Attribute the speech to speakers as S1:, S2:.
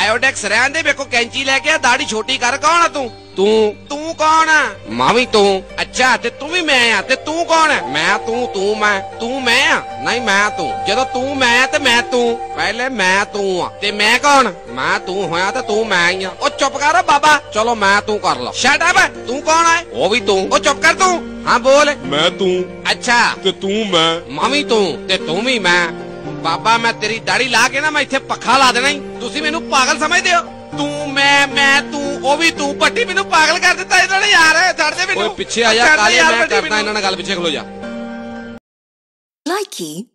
S1: बायोडेक्स रहन दे, मेरे को कैंची लेके आ, दाढ़ी छोटी कर। कौन है तू? तू तू कौन है? मां भी तू। अच्छा ते तू भी मैं आ, ते तू कौन है? मैं तू मैं। तू मैं आ? नहीं मैं तू। जदों तू मैं ते मैं तू, पहले मैं तू आ ते मैं कौन? मैं तू होया ते तू मैं ही आ। ओ चुप कर बाबा, चलो मैं तू कर लो। Shut up. तू कौन है? वो भी तू। ओ चुप कर तू। हाँ बोल।
S2: मैं तू।
S1: अच्छा
S2: ते तू मैं।
S1: मां भी तू ते तू भी मैं। बाबा मैं तेरी दाढ़ी ला के ना मैं इत्थे पक्खा ला देना ही। तुसी मैनू पागल समझदे हो? तू मैं तू वो भी तू। पट्टी मैनू पागल कर दिता इन्होंने यार। छड़ दे मैनू।
S2: पीछे आ जा काले, मैं करदा इन्हां नाल गल, पीछे खलो जा।
S3: Likey